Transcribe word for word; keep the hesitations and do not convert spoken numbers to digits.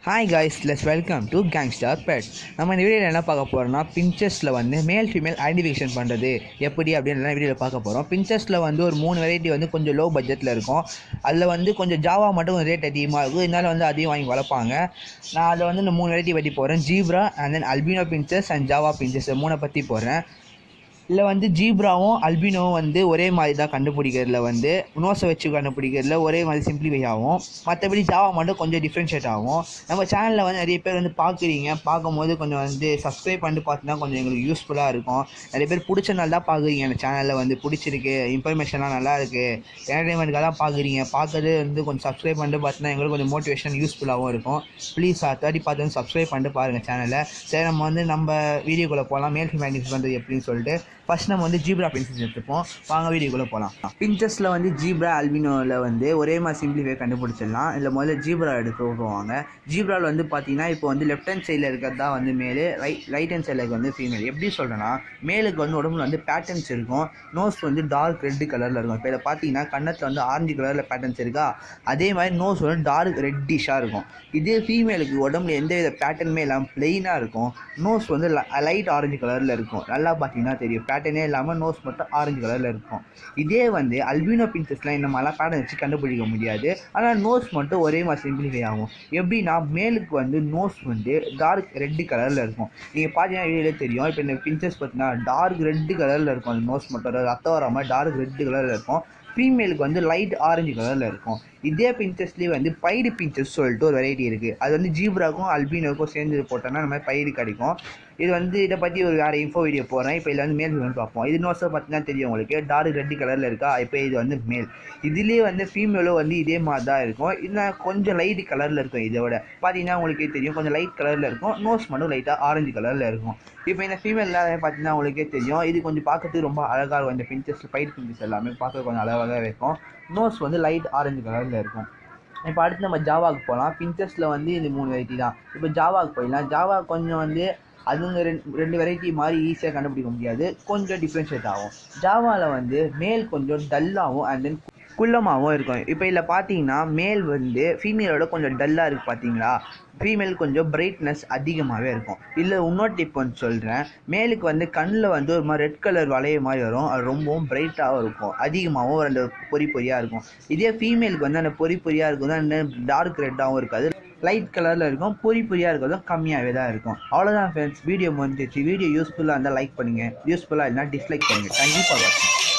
Hi guys, let's welcome to Gangster Pet. நம்ம இந்த வீடியோவில் என்ன பார்க்க போகிறோம்னா பின்ட்ரெஸ்ட்டில் வந்து மேல் ஃபீமேல் ஐடென்டிஃபிகேஷன் பண்ணுறது எப்படி அப்படின்னு வீடியோவில் பார்க்க போகிறோம். பின்ட்ரெஸ்ட்டில் வந்து ஒரு மூணு வெரைட்டி வந்து கொஞ்சம் லோ பட்ஜெட்டில் இருக்கும். அதில் வந்து கொஞ்சம் ஜாவா மட்டும் கொஞ்சம் ரேட் அதிகமாக இருக்கும். இதனால வந்து அதையும் வாங்கி வளர்ப்பாங்க. நான் அதில் வந்து இந்த மூணு வெரைட்டி பற்றி போகிறேன். ஜீப்ரா அண்ட் தென் அல்பினோ பின்ட்ரெஸ்ட் அண்ட் ஜாவா பின்ட்ரெஸ்ட் மூணை பற்றி போகிறேன். இல்லை வந்து ஜீப்ராவும் அல்பினோவும் வந்து ஒரே மாதிரி தான் கண்டுபிடிக்கிறதுல வந்து நோஸை வச்சு கண்டுபிடிக்கிறதுல ஒரே மாதிரி சிம்பிளிஃபை ஆகும். மற்றபடி ஜாவா மட்டும் கொஞ்சம் டிஃப்ரென்ஷியேட் ஆகும். நம்ம சேனலில் வந்து நிறைய பேர் வந்து பார்க்குறீங்க. பார்க்கும்போது கொஞ்சம் வந்து சப்ஸ்கிரைப் பண்ணிட்டு பார்த்தீங்கன்னா கொஞ்சம் எங்களுக்கு யூஸ்ஃபுல்லாக இருக்கும். நிறைய பேர் பிடிச்சனால தான் பார்க்குறீங்க. அந்த சேனலில் வந்து பிடிச்சிருக்கு, இன்ஃபர்மேஷன்லாம் நல்லா இருக்குது, என்டர்டைன்மெண்ட்காக தான் பார்க்குறீங்க. பார்க்குறது வந்து கொஞ்சம் சப்ஸ்கிரைப் பண்ணிட்டு பார்த்தீங்கன்னா எங்களுக்கு கொஞ்சம் மோட்டிவேஷன் யூஸ்ஃபுல்லாகவும் இருக்கும். ப்ளீஸ் தேர்ட்டி பார்த்து வந்து சப்ஸ்கிரைப் பண்ணிட்டு பாருங்கள் சேனலை. சரி, நம்ம வந்து நம்ம வீடியோக்குள்ளே போகலாம். மேல் ஃபீமேல் ஐடென்டிஃபை பண்ணுறது எப்படின்னு சொல்லிட்டு ஃபஸ்ட் நம்ம வந்து ஜீப்ரா பின்ட்ரெஸ்ட் எடுத்துப்போம். வாங்க வீடியோக்குள்ளே போகலாம். பின்ட்ரெஸ்ட்டில் வந்து ஜீப்ரா அல்பினோவில் வந்து ஒரே மாதிரி சிம்பிளிஃபை கண்டுபிடிச்சிடலாம். இல்லை முதல்ல ஜீப்ரா எடுத்து விடுவாங்க. ஜீப்ராவில் வந்து பார்த்தீங்கன்னா இப்போ வந்து லெஃப்ட் ஹேண்ட் சைடில் இருக்கிறது தான் வந்து மேலு, ரைட் ரைட் ஹேண்ட் சைடில் வந்து ஃபீமேல். எப்படி சொல்கிறேன்னா, மேலுக்கு வந்து உடம்புல வந்து பேட்டர்ன்ஸ் இருக்கும். நோஸ் வந்து டார்க் ரெட் கலரில் இருக்கும். இப்போ இதை பார்த்தீங்கன்னா கண்ணத்தில் வந்து ஆரஞ்சு கலரில் பேட்டர்ன்ஸ் இருக்கா, அதே மாதிரி நோஸ் வந்து டார்க் ரெட்டிஷாக இருக்கும். இதே ஃபீமேலுக்கு உடம்புல எந்த வித பேட்டர்னுமே இல்லாமல் பிளெயினாக இருக்கும். நோஸ் வந்து லைட் ஆரஞ்சு கலரில் இருக்கும். நல்லா பார்த்தீங்கன்னா தெரியும், பேட்டர்னே இல்லாமல் நோஸ் மட்டும் ஆரஞ்சு கலரில் இருக்கும். இதே வந்து அல்பினோ பின்ட்ரெஸ்ட்லாம் இந்த மாதிரிலாம் பேட்டர்ன் வச்சு கண்டுபிடிக்க முடியாது. ஆனால் நோஸ் மட்டும் ஒரே மாதிரி சிம்பிளிஃபை ஆகும். எப்படின்னா, மேலுக்கு வந்து நோஸ் வந்து டார்க் ரெட்டு கலரில் இருக்கும். நீங்கள் பார்த்தீங்கன்னா வீடியோலே தெரியும். இப்போ இந்த பின்ட்ரெஸ்ட் பார்த்தீங்கன்னா டார்க் ரெட்டு கலரில் இருக்கும். அந்த நோஸ் மட்டும் ரத்தம் வராமல் டார்க் ரெட்டு கலரில் இருக்கும். ஃபீமேலுக்கு வந்து லைட் ஆரஞ்சு கலரில் இருக்கும். இதே பின்ட்ரெஸ்ட்லேயே வந்து பைடு பின்ட்ரெஸ்ட் சொல்லிட்டு ஒரு வெரைட்டி இருக்குது. அது வந்து ஜீப்ராக்கும் அல்பினோக்கும் சேர்ந்து போட்டோன்னா நம்ம பைடு கிடைக்கும். இது வந்து இதை பற்றி ஒரு வேறு இன்ஃபோ வீடியோ போடுறேன். இப்போ இதில் வந்து மேல் ஃபீமேல் பார்ப்போம். இது நோஸை பார்த்தீங்கன்னா தெரியும் உங்களுக்கு, டார்க் ரெட் கலரில் இருக்கா. இப்போ இது வந்து மேல். இதுலேயே வந்து ஃபீமேலும் வந்து இதே மாதிரி தான் இருக்கும். இன்னும் கொஞ்சம் லைட் கலரில் இருக்கும். இதோட பார்த்தீங்கன்னா உங்களுக்கே தெரியும், கொஞ்சம் லைட் கலரில் இருக்கும். நோஸ் மட்டும் லைட்டாக ஆரஞ்சு கலரில் இருக்கும். இப்போ இந்த ஃபீமேலில் பார்த்தீங்கன்னா உங்களுக்கே தெரியும், இது கொஞ்சம் பார்க்கறதுக்கு ரொம்ப அழகாக இருக்கும். இந்த பின்ட்ரெஸ்ட் பைடு பின்ட்ரெஸ்ட் எல்லாமே பார்க்க கொஞ்சம் அழகாக இருக்கும். நோஸ் வந்து லைட் ஆரஞ்சு கலரில் இருக்கும். இப்போ அடுத்து நம்ம ஜாவாவுக்கு போகலாம். பின்ட்ரெஸ்ட்டில் வந்து இது மூணு வெரைட்டி தான். இப்போ ஜாவாவுக்கு போயிடலாம். ஜாவா கொஞ்சம் வந்து அதுங்க ரெண்டு ரெண்டு வெரைட்டி மாதிரி ஈஸியாக கண்டுபிடிக்க முடியாது, கொஞ்சம் டிஃப்ரென்ஷியேட் ஆகும். ஜாவாவில் வந்து மேல் கொஞ்சம் டல்லாகவும் அண்ட் தென் குள்ளமாகவும் இருக்கும். இப்போ இதில் பார்த்தீங்கன்னா மேல் வந்து ஃபீமேலோட கொஞ்சம் டல்லாக இருக்குது பார்த்தீங்களா. ஃபீமேல் கொஞ்சம் பிரைட்னஸ் அதிகமாகவே இருக்கும். இல்லை இன்னொரு டிப் வந்து சொல்கிறேன். மேலுக்கு வந்து கண்ணில் வந்து ஒரு மாதிரி ரெட் கலர் வளைய மாதிரி வரும். அது ரொம்பவும் பிரைட்டாகவும் இருக்கும், அதிகமாகவும் ரெண்டு பொறி பொறியாக இருக்கும். இதே ஃபீமேலுக்கு வந்து அந்த பொறி பொறியாக இருக்கும், அந்த டார்க் ரெட்டாகவும் இருக்காது, லைட் கலரில் இருக்கும். பொறி பொறியாக இருக்கிறதும் கம்மியாகவே தான் இருக்கும். அவ்வளோதான் ஃப்ரெண்ட்ஸ், வீடியோ முடிஞ்சிச்சு. வீடியோ யூஸ்ஃபுல்லாக இருந்தால் லைக் பண்ணுங்கள், யூஸ்ஃபுல்லாக இல்லைனா டிஸ்லைக் பண்ணுங்கள். தேங்க்யூ ஃபார் வாட்சிங்.